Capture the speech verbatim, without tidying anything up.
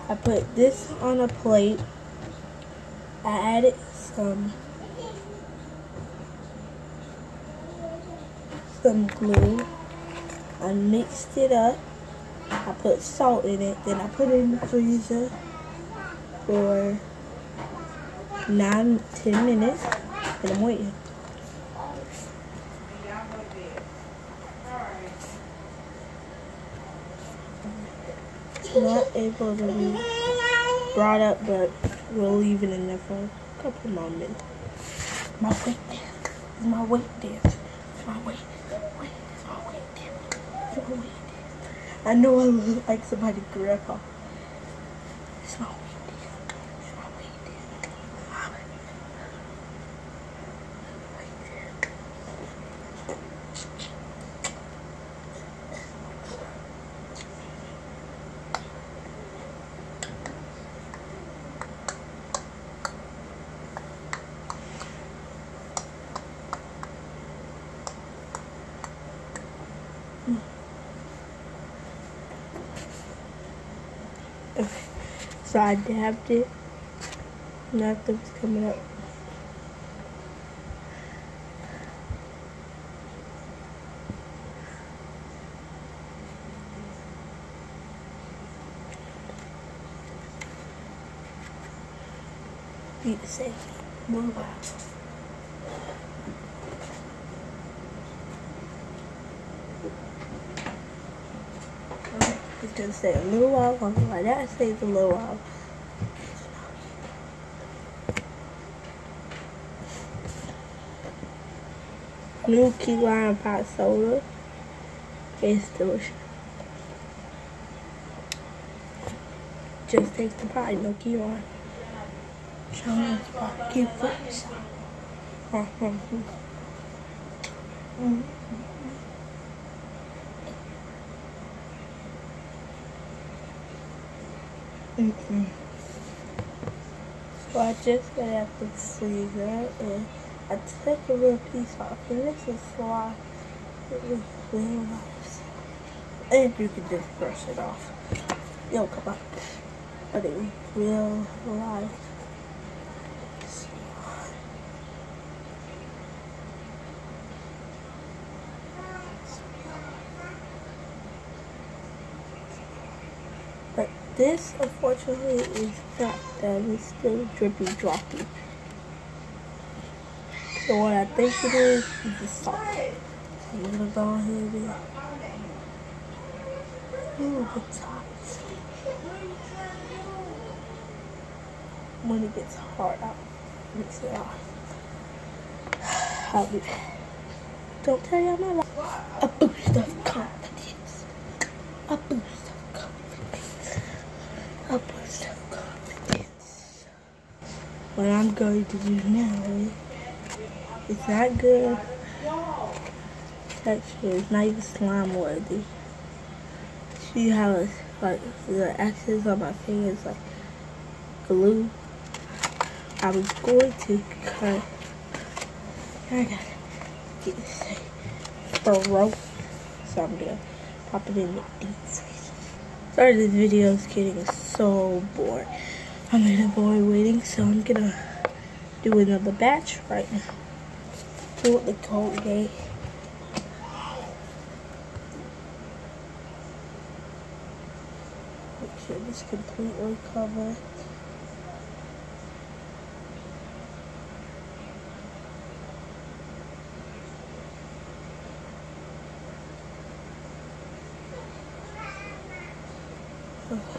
I put this on a plate. I added some some glue. I mixed it up. I put salt in it. Then I put it in the freezer for nine, ten minutes. And I'm waiting. It's not able to be brought up, but we'll leave it in there for a couple more minutes. My weight dance. It's my weight dance. It's my weight. Wait, it's my weight dance. It's my weight dance. I know I look like somebody's grandpa. It's my weight dance. It's my weight dance. Okay, so I dabbed it. Nothing's coming up. Need to say move out. It's gonna stay a little while longer. Like that stays a little while. New key lime pot soda. It's delicious. Just takes the pie, no key lime. Show me the spot. Keep it. Mm. Mm-mm. So I just got out the freezer and I took a little piece off, and this is why it was real nice. And you can just brush it off. Yo, come on. But it was real light. But this, unfortunately, is not done. It's still drippy, droppy. So what I think it is, is the salt. So I'm gonna go ahead and ooh, the tops. When it gets hard, I'll mix it off. I'll be back. Don't tell y'all my life. A boost of confidence. A boost of confidence. A boost of confidence. What I'm going to do now is, it's not good texture. It's not even slime worthy. See how it's like the X's on my fingers like glue. I was going to cut. I gotta get this thing broke, so I'm gonna pop it in the deep freezer. Sorry, this video is getting so bored. I'm in a boy waiting, so I'm gonna do another batch right now. Do it the Colgate. Make sure this completely covered. Okay.